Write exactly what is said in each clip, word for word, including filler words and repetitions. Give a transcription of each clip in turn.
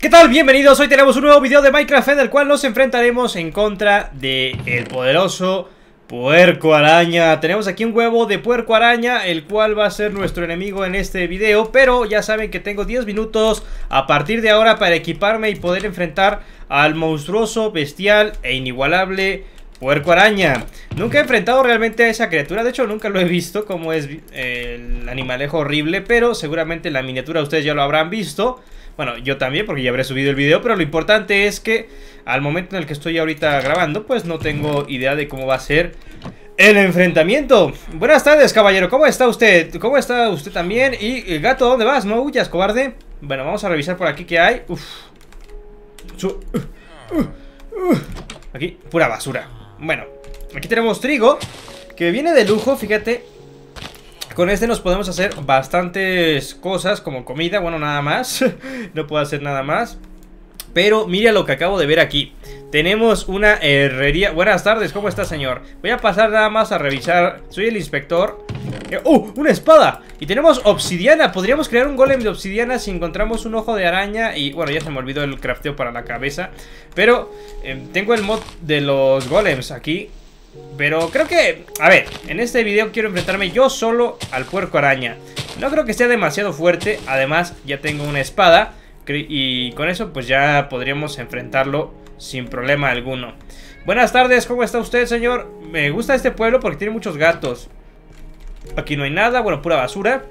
¿Qué tal? Bienvenidos, hoy tenemos un nuevo video de Minecraft en el cual nos enfrentaremos en contra de el poderoso puerco araña. Tenemos aquí un huevo de puerco araña, el cual va a ser nuestro enemigo en este video. Pero ya saben que tengo diez minutos a partir de ahora para equiparme y poder enfrentar al monstruoso, bestial e inigualable puerco araña. Nunca he enfrentado realmente a esa criatura, de hecho nunca lo he visto como es el animalejo horrible, pero seguramente en la miniatura ustedes ya lo habrán visto. Bueno, yo también porque ya habré subido el video, pero lo importante es que al momento en el que estoy ahorita grabando, pues no tengo idea de cómo va a ser el enfrentamiento. Buenas tardes, caballero, ¿cómo está usted? ¿Cómo está usted también? Y gato, ¿dónde vas? No huyas, cobarde. Bueno, vamos a revisar por aquí qué hay. Uf. Su... Uh, uh, uh. Aquí, pura basura. Bueno, aquí tenemos trigo, que viene de lujo, fíjate. Con este nos podemos hacer bastantes cosas como comida, bueno, nada más. No puedo hacer nada más. Pero mira lo que acabo de ver aquí. Tenemos una herrería. Buenas tardes, ¿cómo está, señor? Voy a pasar nada más a revisar. Soy el inspector. ¡Uh! ¡Una espada! Y tenemos obsidiana. Podríamos crear un golem de obsidiana si encontramos un ojo de araña. Y bueno, ya se me olvidó el crafteo para la cabeza. Pero eh, tengo el mod de los golems aquí. Pero creo que, a ver, en este video quiero enfrentarme yo solo al puerco araña. No creo que sea demasiado fuerte. Además ya tengo una espada y con eso pues ya podríamos enfrentarlo sin problema alguno. Buenas tardes, ¿cómo está usted, señor? Me gusta este pueblo porque tiene muchos gatos. Aquí no hay nada, bueno, pura basura.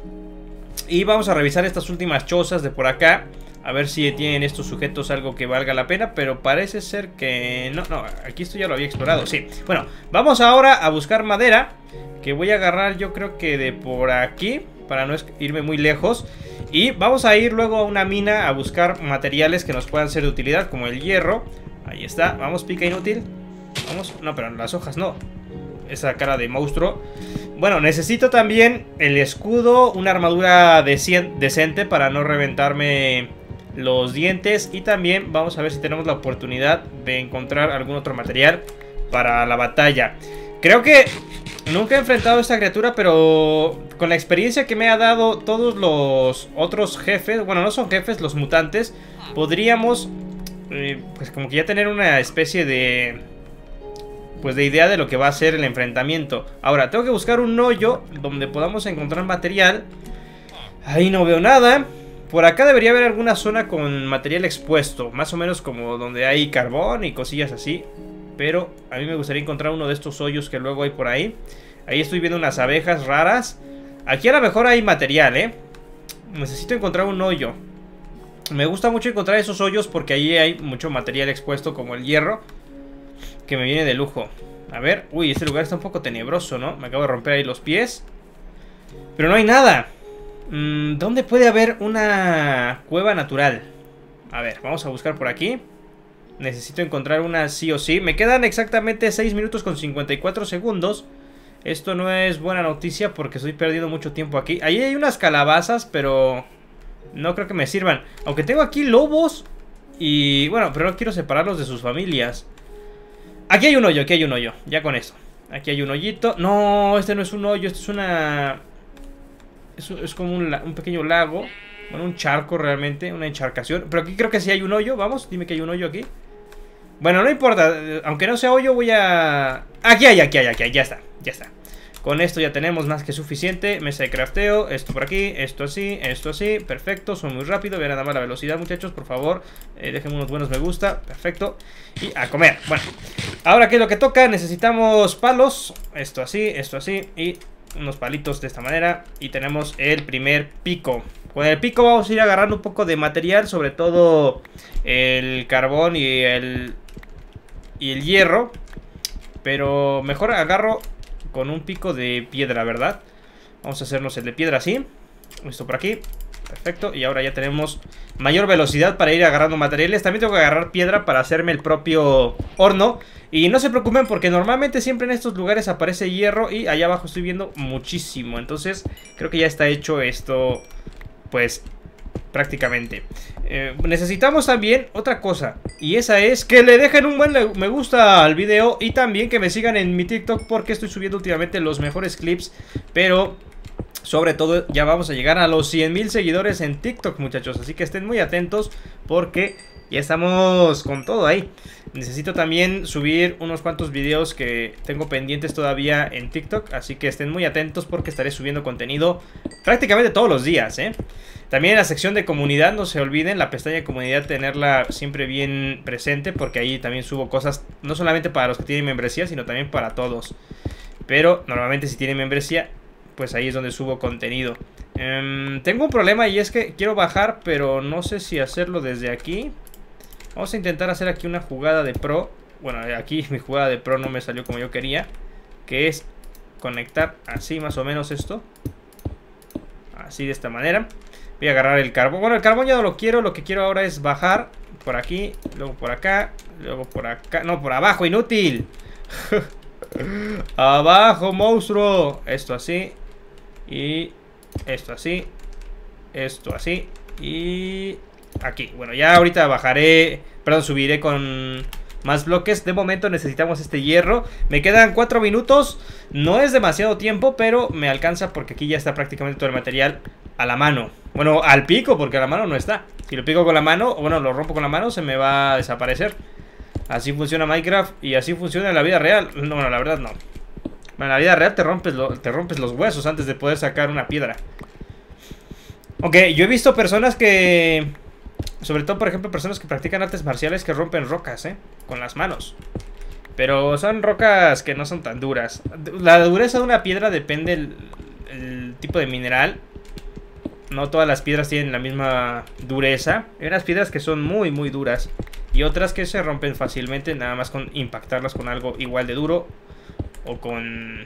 Y vamos a revisar estas últimas chozas de por acá, a ver si tienen estos sujetos algo que valga la pena. Pero parece ser que no, no, aquí esto ya lo había explorado, sí. Bueno, vamos ahora a buscar madera, que voy a agarrar yo creo que de por aquí, para no irme muy lejos. Y vamos a ir luego a una mina a buscar materiales que nos puedan ser de utilidad, como el hierro. Ahí está, vamos, pica inútil. Vamos, no, pero las hojas no. Esa cara de monstruo. Bueno, necesito también el escudo, una armadura decente para no reventarme los dientes. Y también vamos a ver si tenemos la oportunidad de encontrar algún otro material para la batalla. Creo que nunca he enfrentado a esta criatura, pero con la experiencia que me ha dado todos los otros jefes, bueno, no son jefes, los mutantes, podríamos eh, pues como que ya tener una especie de pues de idea de lo que va a ser el enfrentamiento. Ahora, tengo que buscar un hoyo donde podamos encontrar material. Ahí no veo nada. Por acá debería haber alguna zona con material expuesto, más o menos como donde hay carbón y cosillas así. Pero a mí me gustaría encontrar uno de estos hoyos que luego hay por ahí. Ahí estoy viendo unas abejas raras. Aquí a lo mejor hay material, ¿eh? Necesito encontrar un hoyo. Me gusta mucho encontrar esos hoyos porque ahí hay mucho material expuesto, como el hierro, que me viene de lujo. A ver, uy, este lugar está un poco tenebroso, ¿no? Me acabo de romper ahí los pies. Pero no hay nada. mm, ¿Dónde puede haber una cueva natural? A ver, vamos a buscar por aquí. Necesito encontrar una sí o sí. Me quedan exactamente seis minutos con cincuenta y cuatro segundos. Esto no es buena noticia porque estoy perdiendo mucho tiempo aquí. Ahí hay unas calabazas, pero no creo que me sirvan. Aunque tengo aquí lobos. Y bueno, pero no quiero separarlos de sus familias. Aquí hay un hoyo, aquí hay un hoyo. Ya con esto. Aquí hay un hoyito. No, este no es un hoyo, esto es una... Es, es como un, un pequeño lago. Bueno, un charco realmente, una encharcación. Pero aquí creo que sí hay un hoyo, vamos, dime que hay un hoyo aquí. Bueno, no importa, aunque no sea hoyo voy a... Aquí hay, aquí hay, aquí hay, ya está, ya está. Con esto ya tenemos más que suficiente. Mesa de crafteo, esto por aquí, esto así, esto así, perfecto. Son muy rápido, vean nada más la velocidad, muchachos, por favor. eh, Déjenme unos buenos me gusta, perfecto. Y a comer, bueno. Ahora, ¿qué es lo que toca? Necesitamos palos, esto así, esto así y unos palitos de esta manera. Y tenemos el primer pico. Con el pico vamos a ir agarrando un poco de material, sobre todo el carbón y el, y el hierro. Pero mejor agarro con un pico de piedra, ¿verdad? Vamos a hacernos el de piedra así. Esto por aquí, perfecto. Y ahora ya tenemos mayor velocidad para ir agarrando materiales. También tengo que agarrar piedra para hacerme el propio horno. Y no se preocupen porque normalmente siempre en estos lugares aparece hierro. Y allá abajo estoy viendo muchísimo. Entonces creo que ya está hecho esto, pues prácticamente. eh, Necesitamos también otra cosa, y esa es que le dejen un buen me gusta al video. Y también que me sigan en mi TikTok porque estoy subiendo últimamente los mejores clips. Pero Sobre todo ya vamos a llegar a los cien mil seguidores en TikTok, muchachos. Así que estén muy atentos porque ya estamos con todo ahí. Necesito también subir unos cuantos videos que tengo pendientes todavía en TikTok. Así que estén muy atentos porque estaré subiendo contenido prácticamente todos los días, ¿eh? También en la sección de comunidad, no se olviden, la pestaña de comunidad tenerla siempre bien presente, porque ahí también subo cosas no solamente para los que tienen membresía, sino también para todos. Pero normalmente si tienen membresía, pues ahí es donde subo contenido. Um, tengo un problema y es que quiero bajar, pero no sé si hacerlo desde aquí. Vamos a intentar hacer aquí una jugada de pro. Bueno, aquí mi jugada de pro no me salió como yo quería, que es conectar así más o menos esto. Así de esta manera. Voy a agarrar el carbón. Bueno, el carbón ya no lo quiero. Lo que quiero ahora es bajar por aquí, luego por acá, luego por acá. No, por abajo, inútil. Abajo, monstruo. Esto así. Y esto así. Esto así. Y aquí. Bueno, ya ahorita bajaré. Perdón, subiré con más bloques. De momento necesitamos este hierro. Me quedan cuatro minutos. No es demasiado tiempo, pero me alcanza porque aquí ya está prácticamente todo el material a la mano. Bueno, al pico, porque a la mano no está. Si lo pico con la mano, o bueno, lo rompo con la mano, se me va a desaparecer. Así funciona Minecraft y así funciona en la vida real. No, bueno, la verdad no. Bueno, en la vida real te rompes, lo, te rompes los huesos antes de poder sacar una piedra. Ok, yo he visto personas que... Sobre todo, por ejemplo, personas que practican artes marciales que rompen rocas, ¿eh? Con las manos. Pero son rocas que no son tan duras. La dureza de una piedra depende del el tipo de mineral. No todas las piedras tienen la misma dureza. Hay unas piedras que son muy, muy duras. Y otras que se rompen fácilmente nada más con impactarlas con algo igual de duro. O con...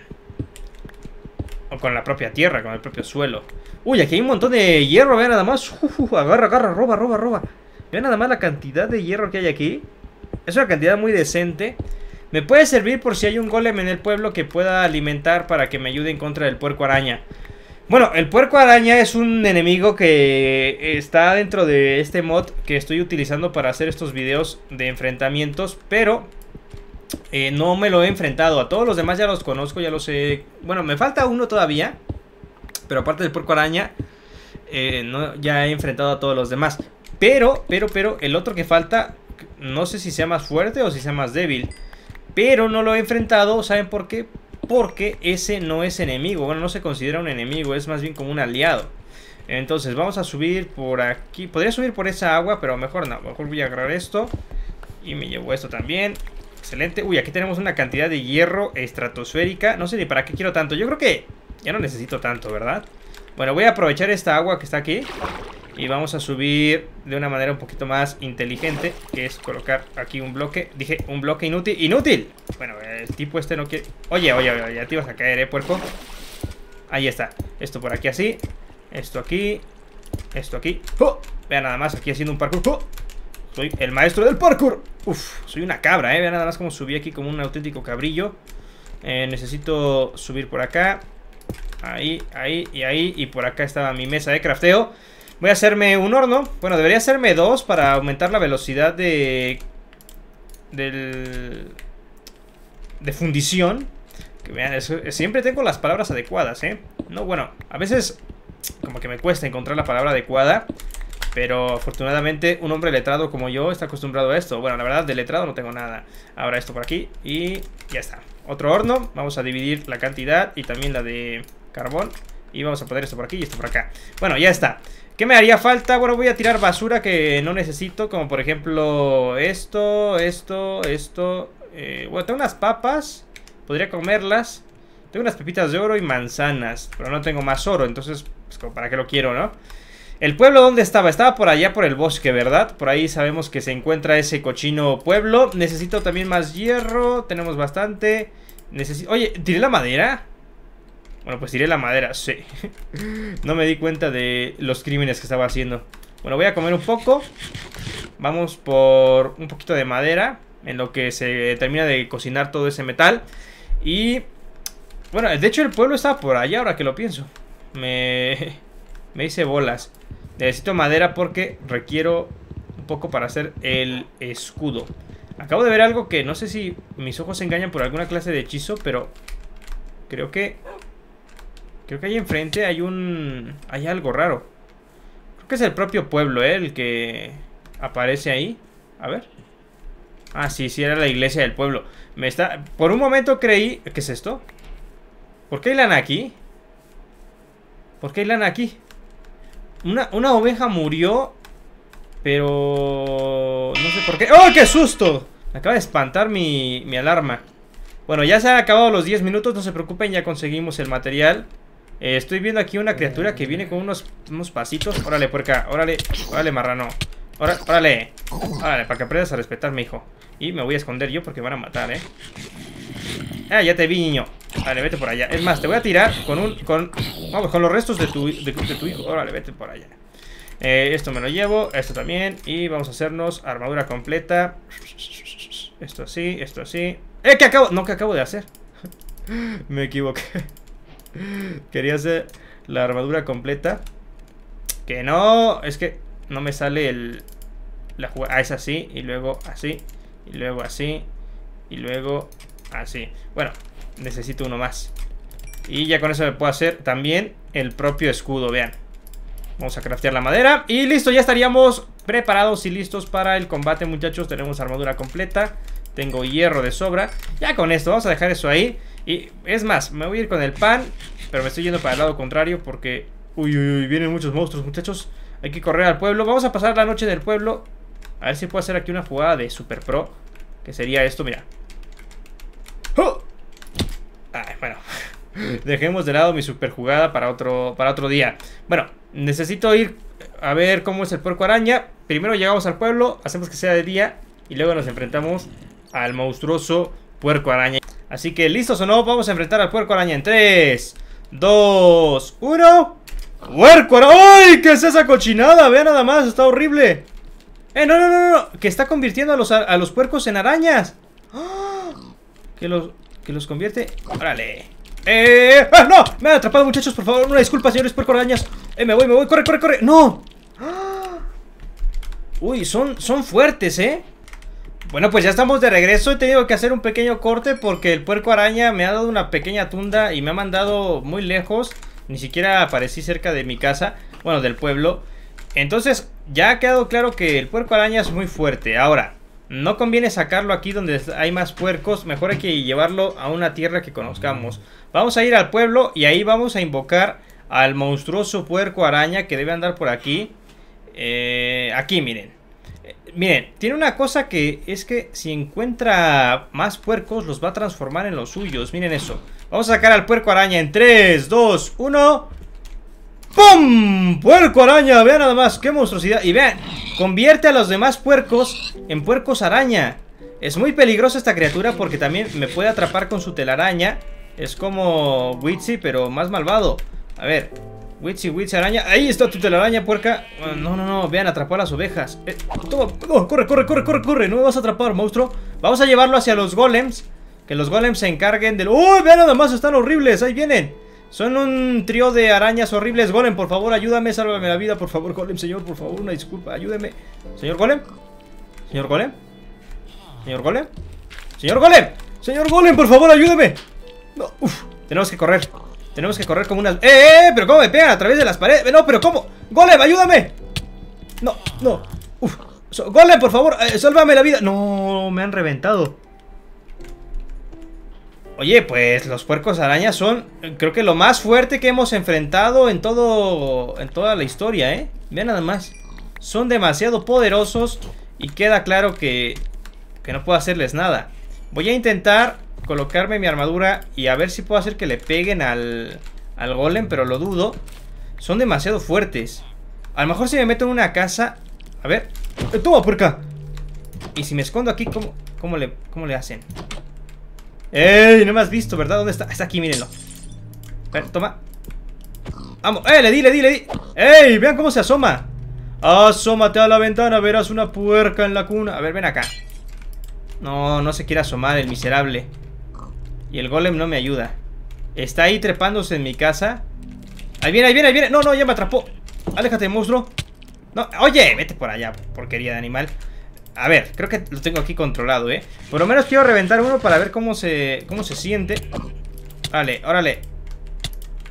O con la propia tierra, con el propio suelo. Uy, aquí hay un montón de hierro, vean nada más. Uf, uf, agarra, agarra, roba, roba, roba. Vean nada más la cantidad de hierro que hay aquí. Es una cantidad muy decente. Me puede servir por si hay un golem en el pueblo que pueda alimentar para que me ayude en contra del puerco araña. Bueno, el puerco araña es un enemigo que está dentro de este mod que estoy utilizando para hacer estos videos de enfrentamientos, pero eh, no me lo he enfrentado. A todos los demás ya los conozco, ya los he... Bueno, me falta uno todavía, pero aparte del puerco araña, eh, no, ya he enfrentado a todos los demás. Pero, pero, pero, el otro que falta, no sé si sea más fuerte o si sea más débil, pero no lo he enfrentado, ¿saben por qué? Porque ese no es enemigo, bueno, no se considera un enemigo, es más bien como un aliado. Entonces vamos a subir por aquí. Podría subir por esa agua, pero mejor no. Mejor voy a agarrar esto y me llevo esto también. Excelente. Uy, aquí tenemos una cantidad de hierro estratosférica. No sé ni para qué quiero tanto. Yo creo que ya no necesito tanto, ¿verdad? Bueno, voy a aprovechar esta agua que está aquí y vamos a subir de una manera un poquito más inteligente, que es colocar aquí un bloque. Dije, un bloque inútil. ¡Inútil! Bueno, el tipo este no quiere... Oye, oye, oye, ya te ibas a caer, ¿eh, puerco? Ahí está. Esto por aquí así. Esto aquí. Esto aquí. ¡Oh! Vean nada más, aquí haciendo un parkour. ¡Oh! Soy el maestro del parkour. Uf, soy una cabra, ¿eh? Vean nada más cómo subí aquí como un auténtico cabrillo. Eh, necesito subir por acá. Ahí, ahí y ahí. Y por acá estaba mi mesa de crafteo. Voy a hacerme un horno. Bueno, debería hacerme dos para aumentar la velocidad de... Del... De fundición. Que vean, eso, siempre tengo las palabras adecuadas, ¿eh? No, bueno, a veces como que me cuesta encontrar la palabra adecuada, pero afortunadamente un hombre letrado como yo está acostumbrado a esto. Bueno, la verdad, de letrado no tengo nada. Ahora esto por aquí y ya está. Otro horno. Vamos a dividir la cantidad y también la de carbón. Y vamos a poner esto por aquí y esto por acá. Bueno, ya está. ¿Qué me haría falta? Bueno, voy a tirar basura que no necesito, como por ejemplo esto, esto, esto. Eh, bueno, tengo unas papas, podría comerlas. Tengo unas pepitas de oro y manzanas, pero no tengo más oro, entonces, pues como para qué lo quiero, ¿no? ¿El pueblo dónde estaba? Estaba por allá por el bosque, ¿verdad? Por ahí sabemos que se encuentra ese cochino pueblo. Necesito también más hierro, tenemos bastante. Necesito... Oye, ¿tiré la madera? Bueno, pues tiré la madera, sí. No me di cuenta de los crímenes que estaba haciendo. Bueno, voy a comer un poco. Vamos por un poquito de madera, en lo que se termina de cocinar todo ese metal. Y... bueno, de hecho el pueblo estaba por allá, ahora que lo pienso. Me... me hice bolas. Necesito madera porque requiero un poco para hacer el escudo. Acabo de ver algo que no sé si mis ojos se engañan por alguna clase de hechizo, pero... creo que... Creo que ahí enfrente hay un... Hay algo raro. Creo que es el propio pueblo, ¿eh? El que aparece ahí. A ver. Ah, sí, sí, era la iglesia del pueblo. Me está... Por un momento creí... ¿Qué es esto? ¿Por qué hay lana aquí? ¿Por qué hay lana aquí? Una, una oveja murió... Pero... No sé por qué... ¡Oh, qué susto! Me acaba de espantar mi, mi alarma. Bueno, ya se han acabado los diez minutos. No se preocupen, ya conseguimos el material. eh, Estoy viendo aquí una criatura que viene con unos, unos pasitos. Órale, puerca, órale, órale, marrano. Órale, órale, órale, para que aprendas a respetarme, hijo. Y me voy a esconder yo porque me van a matar, eh Ah, ya te vi, niño. Vale, vete por allá. Es más, te voy a tirar con un... Con, vamos, con los restos de tu, de, de tu hijo. Órale, vete por allá. Eh, esto me lo llevo, esto también. Y vamos a hacernos armadura completa. Esto así, esto así. ¡Eh, que acabo! No, que acabo de hacer. Me equivoqué. Quería hacer la armadura completa. Que no, es que no me sale el... La jugada. Ah, es así, y luego así. Y luego así. Y luego así. Bueno, necesito uno más. Y ya con eso me puedo hacer también el propio escudo, vean. Vamos a craftear la madera. Y listo, ya estaríamos preparados y listos para el combate, muchachos. Tenemos armadura completa. Tengo hierro de sobra. Ya con esto, vamos a dejar eso ahí. Y es más, me voy a ir con el pan. Pero me estoy yendo para el lado contrario porque... Uy, uy, uy, vienen muchos monstruos, muchachos. Hay que correr al pueblo. Vamos a pasar la noche del pueblo. A ver si puedo hacer aquí una jugada de super pro. Que sería esto, mira. ¡Oh! Ay, bueno. Dejemos de lado mi super jugada para otro, para otro día. Bueno, necesito ir a ver cómo es el puerco araña. Primero llegamos al pueblo, hacemos que sea de día. Y luego nos enfrentamos al monstruoso puerco araña. Así que, ¿listos o no? Vamos a enfrentar al puerco araña en tres, dos, uno. ¡Puerco araña! ¡Ay! ¿Qué es esa cochinada? Vean nada más, está horrible. ¡Eh, no, no, no, no! Que está convirtiendo a los, a los puercos en arañas. ¡Oh! Que los, que los convierte... ¡Órale! ¡Eh! ¡Ah, no! Me han atrapado, muchachos, por favor. Una disculpa, señores puerco arañas. ¡Eh, me voy, me voy! ¡Corre, corre, corre! ¡No! ¡Ah! Uy, son, son fuertes, ¿eh? Bueno, pues ya estamos de regreso. He tenido que hacer un pequeño corte porque el puerco araña me ha dado una pequeña tunda y me ha mandado muy lejos. Ni siquiera aparecí cerca de mi casa, bueno, del pueblo. Entonces ya ha quedado claro que el puerco araña es muy fuerte. Ahora, no conviene sacarlo aquí donde hay más puercos. Mejor hay que llevarlo a una tierra que conozcamos. Vamos a ir al pueblo y ahí vamos a invocar al monstruoso puerco araña que debe andar por aquí. eh, Aquí, miren. Miren, tiene una cosa que es que si encuentra más puercos los va a transformar en los suyos. Miren eso. Vamos a sacar al puerco araña en tres, dos, uno. ¡Pum! ¡Puerco araña! Vean nada más, qué monstruosidad. Y vean, convierte a los demás puercos en puercos araña. Es muy peligrosa esta criatura porque también me puede atrapar con su telaraña. Es como Witzy, pero más malvado. A ver, Witzy, Witzy, araña. Ahí está tu telaraña, puerca. No, no, no, vean, atrapó a las ovejas. eh, toma, no, corre, corre, corre, corre, corre. No me vas a atrapar, monstruo. Vamos a llevarlo hacia los golems. Que los golems se encarguen del... ¡Uy! Vean nada más, están horribles, ahí vienen. Son un trío de arañas horribles. Golem, por favor, ayúdame, sálvame la vida, por favor, Golem, señor, por favor, una disculpa, ayúdeme. Señor Golem. Señor Golem. Señor Golem. Señor Golem. Señor Golem, por favor, ayúdeme. No, uf, tenemos que correr. Tenemos que correr como unas... ¡Eh, eh! ¿Pero cómo me pegan a través de las paredes? No, pero ¿cómo? ¡Golem, ayúdame! No, no. Uf. So, Golem, por favor, eh, sálvame la vida. No, me han reventado. Oye, pues los puercos arañas son, creo que lo más fuerte que hemos enfrentado en todo, en toda la historia, ¿eh? Vean nada más. Son demasiado poderosos y queda claro que, que no puedo hacerles nada. Voy a intentar colocarme mi armadura y a ver si puedo hacer que le peguen al, al golem, pero lo dudo. Son demasiado fuertes. A lo mejor si me meto en una casa... A ver. ¡Eh, toma, puerca! Y si me escondo aquí, ¿cómo, cómo, le, cómo le hacen? ¡Ey! No me has visto, ¿verdad? ¿Dónde está? Está aquí, mírenlo. A ver, toma. Vamos. ¡Eh! Le di, le di, le di. ¡Ey! Vean cómo se asoma. Asómate a la ventana, verás una puerca en la cuna. A ver, ven acá. No, no se quiere asomar el miserable. Y el golem no me ayuda. Está ahí trepándose en mi casa. Ahí viene, ahí viene, ahí viene. No, no, ya me atrapó. Aléjate, monstruo. No, oye, vete por allá, porquería de animal. A ver, creo que lo tengo aquí controlado, ¿eh? Por lo menos quiero reventar uno para ver cómo se, cómo se siente. Órale, órale.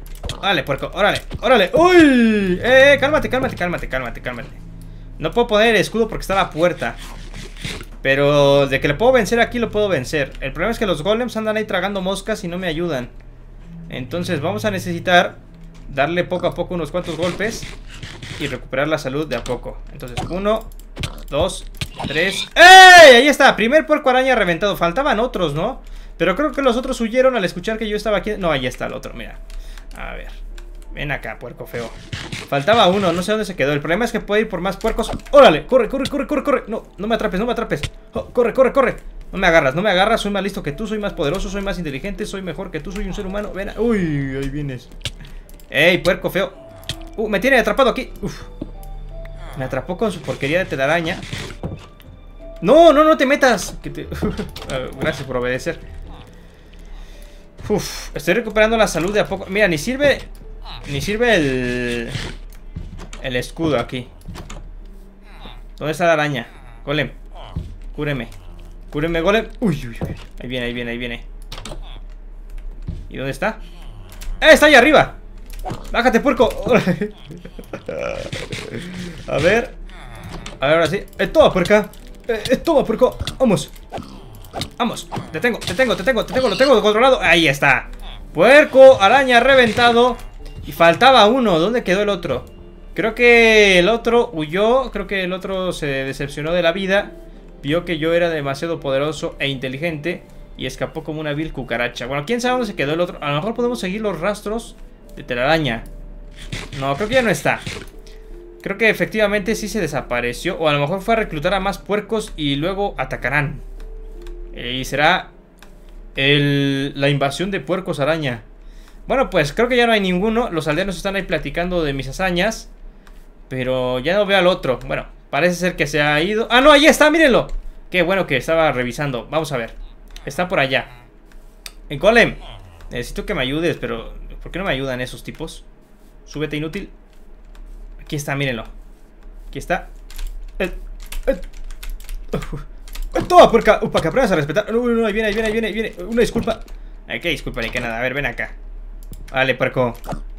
Dale, puerco, órale, órale. ¡Uy! Eh, cálmate, cálmate, cálmate, cálmate, cálmate. No puedo poner el escudo porque está a la puerta. Pero de que le puedo vencer aquí, lo puedo vencer. El problema es que los golems andan ahí tragando moscas y no me ayudan. Entonces vamos a necesitar darle poco a poco unos cuantos golpes y recuperar la salud de a poco. Entonces, uno, dos, tres. ¡Ey! Ahí está, primer puerco araña reventado. Faltaban otros, ¿no? Pero creo que los otros huyeron al escuchar que yo estaba aquí. No, ahí está el otro, mira. A ver, ven acá, puerco feo. Faltaba uno, no sé dónde se quedó. El problema es que puede ir por más puercos. ¡Órale! ¡Corre, corre, corre, corre, corre! No, no me atrapes, no me atrapes. Oh, corre, corre, corre. No me agarras, no me agarras. Soy más listo que tú, soy más poderoso, soy más inteligente, soy mejor que tú, soy un ser humano. Ven a... Uy, ahí vienes. ¡Ey, puerco feo! Uh, me tiene atrapado aquí. Uf. Me atrapó con su porquería de telaraña. No, no, no te metas. Que te... Gracias por obedecer. Uf, estoy recuperando la salud de a poco. Mira, ni sirve. Ni sirve el El escudo aquí. ¿Dónde está la araña? Golem, cúreme. Cúreme, golem. Uy, uy, uy. Ahí viene, ahí viene, ahí viene. ¿Y dónde está? ¡Eh, está ahí arriba! ¡Bájate, puerco! A ver. A ver, ahora sí. ¡Eh, toma, puerca! ¡Eh, toma, puerco! ¡Vamos! ¡Vamos! ¡Te tengo, te tengo, te tengo, te tengo! ¡Lo tengo controlado! ¡Ahí está! Puerco, araña reventado. Y faltaba uno. ¿Dónde quedó el otro? Creo que el otro huyó. Creo que el otro se decepcionó de la vida. Vio que yo era demasiado poderoso e inteligente y escapó como una vil cucaracha. Bueno, quién sabe dónde se quedó el otro. A lo mejor podemos seguir los rastros de telaraña. No, creo que ya no está. Creo que efectivamente sí se desapareció. O a lo mejor fue a reclutar a más puercos y luego atacarán. Y será el, la invasión de puercos araña. Bueno, pues creo que ya no hay ninguno. Los aldeanos están ahí platicando de mis hazañas, pero ya no veo al otro. Bueno, parece ser que se ha ido. ¡Ah, no! ¡Ahí está! ¡Mírenlo! Qué bueno que estaba revisando. Vamos a ver. Está por allá. En Golem, necesito que me ayudes, pero ¿por qué no me ayudan esos tipos? Súbete, inútil. Aquí está, mírenlo. Aquí está. Eh, eh. Uh, toma, puerca. Uh, para que aprendas a respetar. No, no, ahí viene, ahí viene, ahí viene, ahí viene. Una disculpa. Ay, qué disculpa ni que nada. A ver, ven acá. Vale, puerco.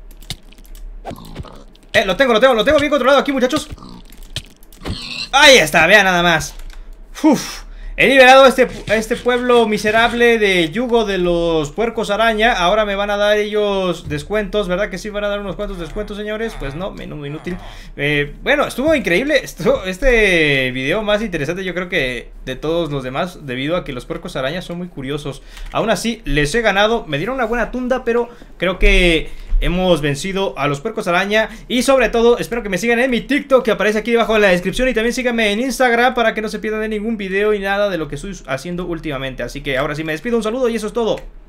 Eh, lo tengo, lo tengo, lo tengo bien controlado aquí, muchachos. Ahí está, vean nada más. Uf. He liberado a este, a este pueblo miserable de yugo de los puercos araña. Ahora me van a dar ellos descuentos, ¿verdad que sí van a dar unos cuantos descuentos, señores? Pues no, menudo inútil. eh, Bueno, estuvo increíble. Estuvo, este video más interesante yo creo que de todos los demás, debido a que los puercos araña son muy curiosos. Aún así, les he ganado. Me dieron una buena tunda, pero creo que hemos vencido a los puercos araña. Y sobre todo, espero que me sigan en mi TikTok, que aparece aquí debajo en la descripción. Y también síganme en Instagram para que no se pierdan de ningún video y nada de lo que estoy haciendo últimamente. Así que ahora sí me despido, un saludo y eso es todo.